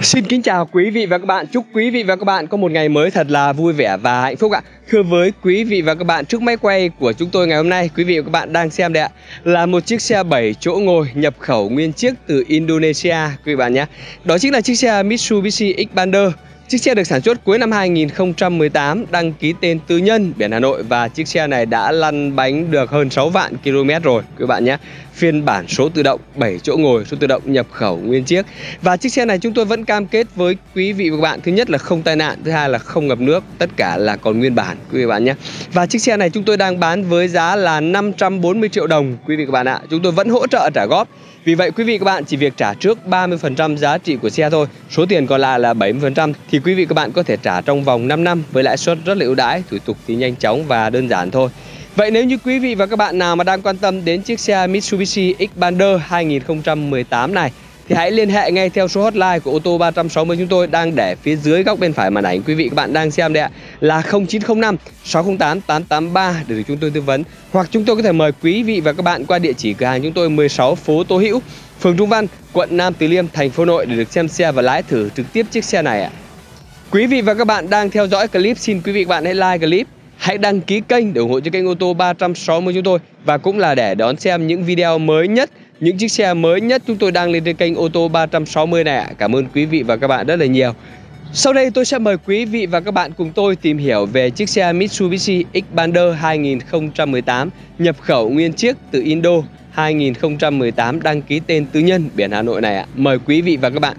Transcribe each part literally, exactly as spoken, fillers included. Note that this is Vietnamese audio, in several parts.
Xin kính chào quý vị và các bạn. Chúc quý vị và các bạn có một ngày mới thật là vui vẻ và hạnh phúc ạ. Thưa với quý vị và các bạn, trước máy quay của chúng tôi ngày hôm nay, quý vị và các bạn đang xem đây ạ, là một chiếc xe bảy chỗ ngồi nhập khẩu nguyên chiếc từ Indonesia quý vị bạn nhé. Đó chính là chiếc xe Mitsubishi Xpander. Chiếc xe được sản xuất cuối năm hai nghìn không trăm mười tám, đăng ký tên tư nhân, biển Hà Nội, và chiếc xe này đã lăn bánh được hơn sáu vạn km rồi quý bạn nhé. Phiên bản số tự động, bảy chỗ ngồi, số tự động nhập khẩu nguyên chiếc. Và chiếc xe này chúng tôi vẫn cam kết với quý vị và các bạn, thứ nhất là không tai nạn, thứ hai là không ngập nước, tất cả là còn nguyên bản quý vị và bạn nhé. Và chiếc xe này chúng tôi đang bán với giá là năm trăm bốn mươi triệu đồng quý vị và các bạn ạ. Chúng tôi vẫn hỗ trợ trả góp. Vì vậy quý vị và các bạn chỉ việc trả trước ba mươi phần trăm giá trị của xe thôi, số tiền còn lại là bảy mươi phần trăm thì quý vị và các bạn có thể trả trong vòng năm năm với lãi suất rất là ưu đãi, thủ tục thì nhanh chóng và đơn giản thôi. Vậy nếu như quý vị và các bạn nào mà đang quan tâm đến chiếc xe Mitsubishi Xpander hai nghìn không trăm mười tám này thì hãy liên hệ ngay theo số hotline của ô tô ba trăm sáu mươi chúng tôi đang để phía dưới góc bên phải màn ảnh quý vị các bạn đang xem đây ạ, là không chín không năm sáu không tám tám tám ba để được chúng tôi tư vấn, hoặc chúng tôi có thể mời quý vị và các bạn qua địa chỉ cửa hàng chúng tôi mười sáu phố Tô Hữu, phường Trung Văn, quận Nam Từ Liêm, thành phố Hà Nội để được xem xe và lái thử trực tiếp chiếc xe này ạ. Quý vị và các bạn đang theo dõi clip, xin quý vị và các bạn hãy like clip, hãy đăng ký kênh để ủng hộ cho kênh ô tô ba trăm sáu mươi chúng tôi, và cũng là để đón xem những video mới nhất, những chiếc xe mới nhất chúng tôi đang lên trên kênh ô tô ba trăm sáu mươi này ạ. Cảm ơn quý vị và các bạn rất là nhiều. Sau đây tôi sẽ mời quý vị và các bạn cùng tôi tìm hiểu về chiếc xe Mitsubishi Xpander hai nghìn không trăm mười tám nhập khẩu nguyên chiếc từ Indo, hai nghìn không trăm mười tám, đăng ký tên tư nhân, biển Hà Nội này ạ. Mời quý vị và các bạn.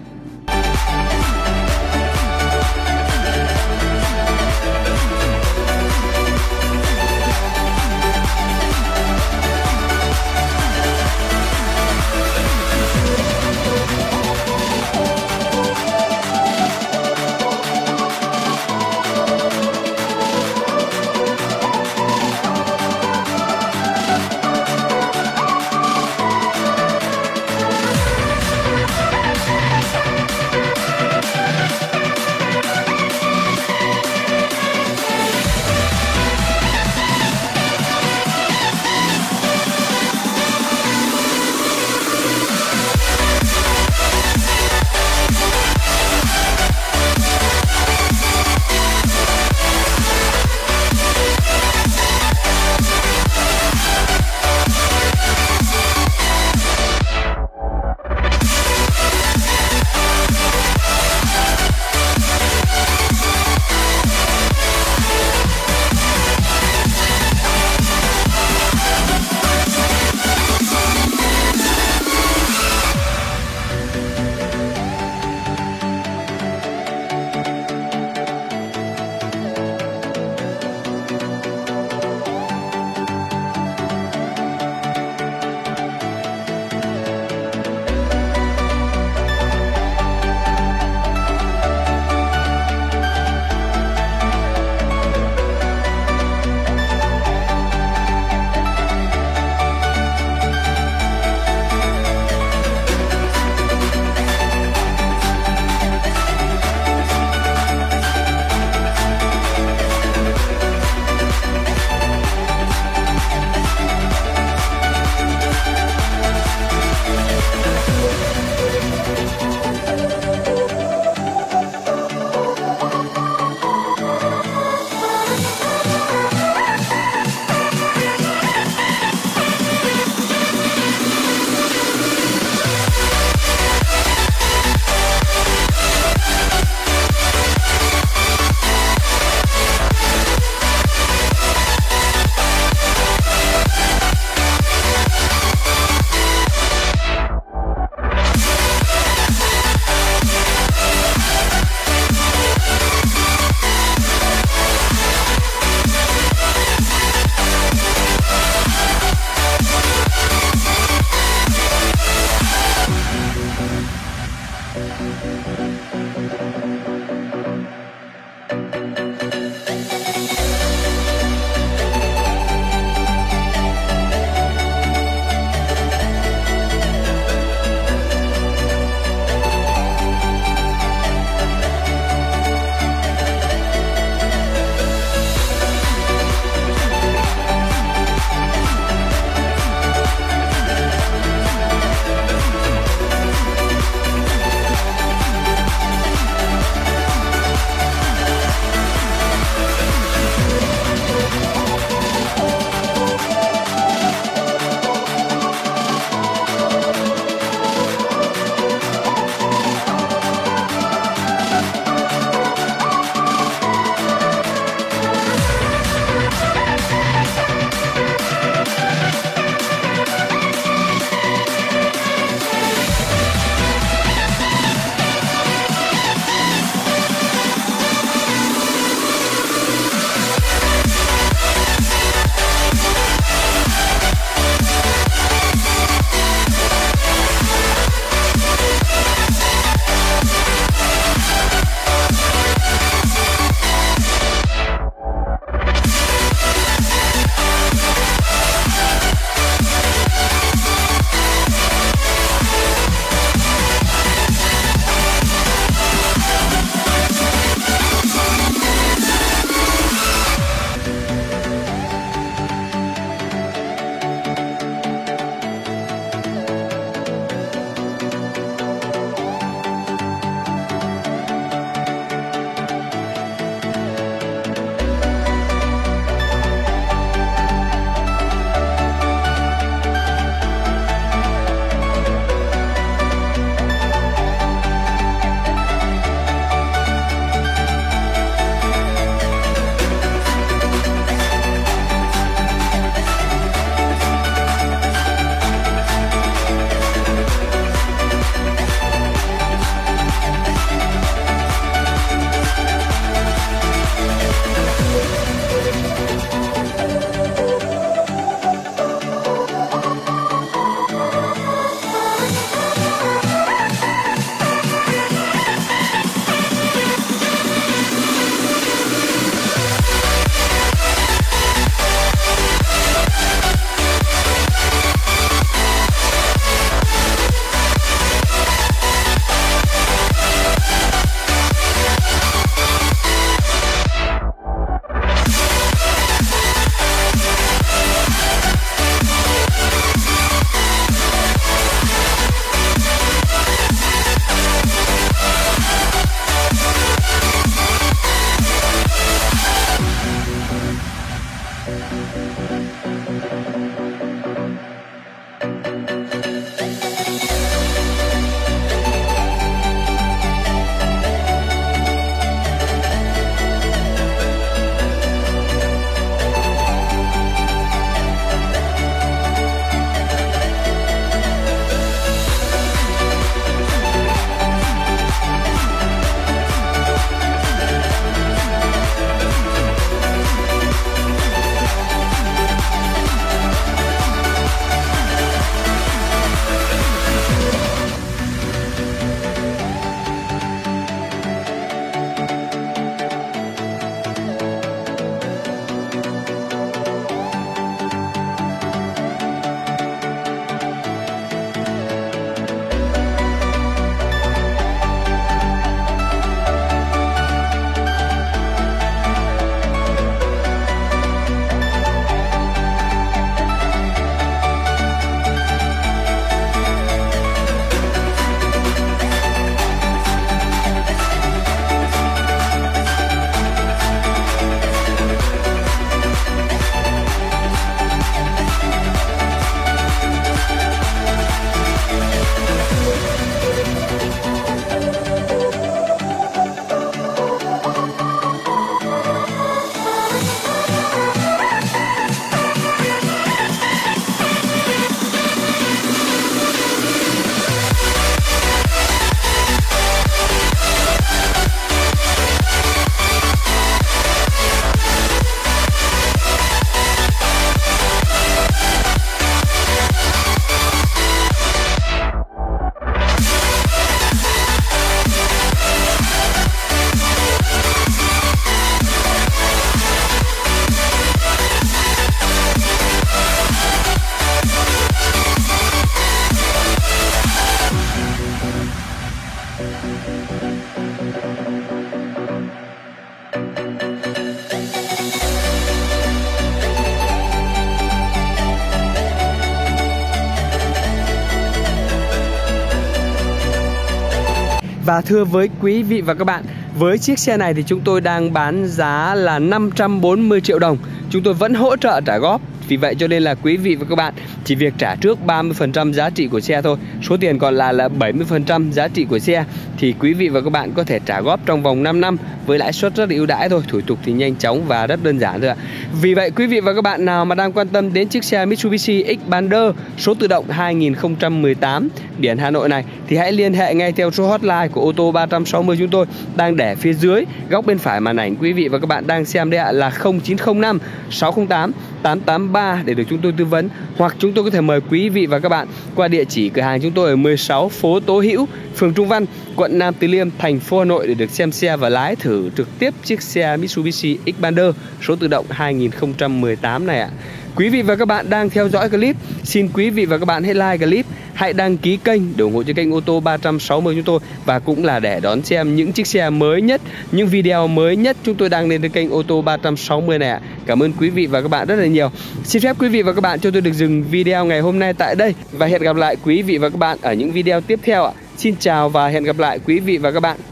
Và thưa với quý vị và các bạn, với chiếc xe này thì chúng tôi đang bán giá là năm trăm bốn mươi triệu đồng. Chúng tôi vẫn hỗ trợ trả góp. Vì vậy cho nên là quý vị và các bạn chỉ việc trả trước ba mươi phần trăm giá trị của xe thôi. Số tiền còn lại là bảy mươi phần trăm giá trị của xe thì quý vị và các bạn có thể trả góp trong vòng năm năm với lãi suất rất là ưu đãi thôi. Thủ tục thì nhanh chóng và rất đơn giản thôi ạ. Vì vậy quý vị và các bạn nào mà đang quan tâm đến chiếc xe Mitsubishi Xpander số tự động hai nghìn không trăm mười tám biển Hà Nội này thì hãy liên hệ ngay theo số hotline của ô tô ba trăm sáu mươi chúng tôi đang để phía dưới góc bên phải màn ảnh quý vị và các bạn đang xem đây ạ, là không chín không năm sáu không tám tám tám ba để được chúng tôi tư vấn, hoặc chúng tôi có thể mời quý vị và các bạn qua địa chỉ cửa hàng chúng tôi ở mười sáu phố Tố Hữu, phường Trung Văn, quận Nam Từ Liêm, thành phố Hà Nội để được xem xe và lái thử trực tiếp chiếc xe Mitsubishi Xpander số tự động hai nghìn không trăm mười tám này ạ. Quý vị và các bạn đang theo dõi clip, xin quý vị và các bạn hãy like clip, hãy đăng ký kênh để ủng hộ cho kênh ô tô ba trăm sáu mươi chúng tôi, và cũng là để đón xem những chiếc xe mới nhất, những video mới nhất chúng tôi đăng lên trên kênh ô tô ba trăm sáu mươi này ạ. Cảm ơn quý vị và các bạn rất là nhiều. Xin phép quý vị và các bạn cho tôi được dừng video ngày hôm nay tại đây và hẹn gặp lại quý vị và các bạn ở những video tiếp theo ạ. Xin chào và hẹn gặp lại quý vị và các bạn.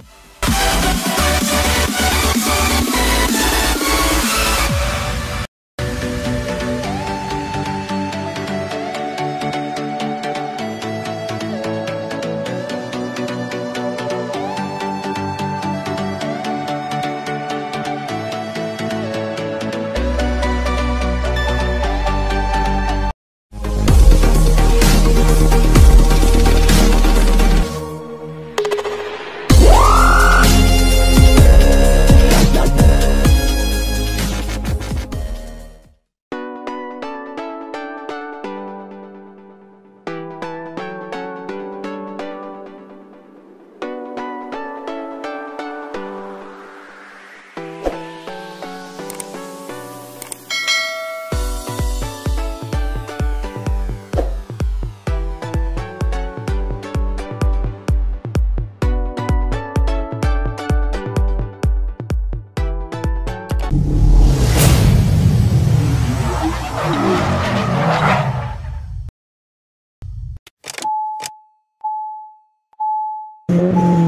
Thank you.